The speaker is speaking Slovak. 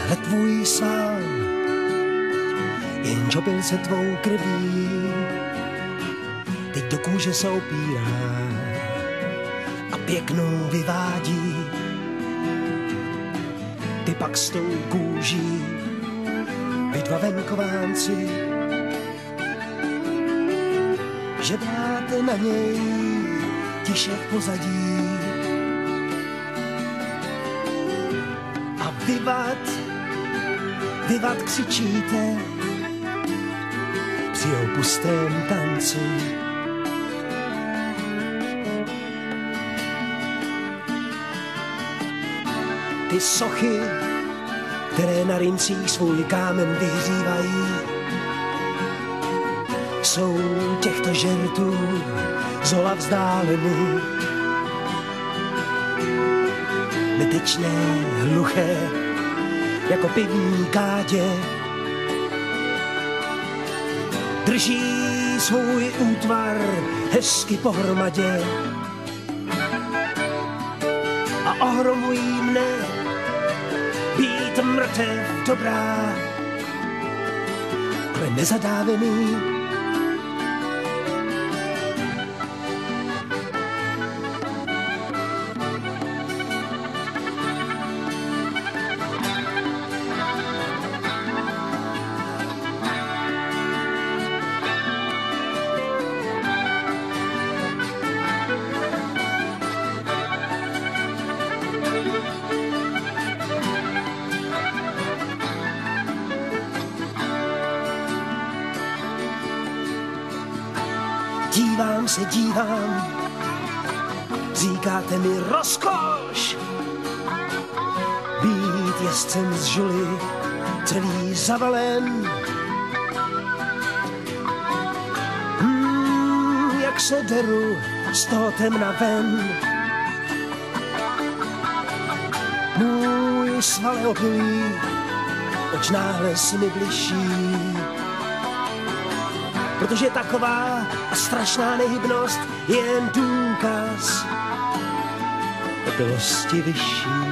tahle tvůj sval, jen čopil se tvou krví, teď do kůže se opírá a pěknou vyvádí. Ty pak s tou kůží, vy dva venkovánci, žebráte na něj tiše v pozadí. A vyvat křičíte při opustém tanci. Ty sochy, které na rincích svůj kámen vyhřívají, jsou těchto žertů zola vzdálený. Netyčné, hluché, jako pivní kádě, drží svůj útvar hezky pohromadě a ohromují mne být mrtev dobrá, ale nezadávený. Dívám, říkáte mi rozkoš, být jezdcem z žuly, celý zavalen. Jak se deru z toho temna ven, můj svale opilý, oč náhle si mi bližší. Protože taková a strašná nehybnost je jen důkaz opilosti vyšší.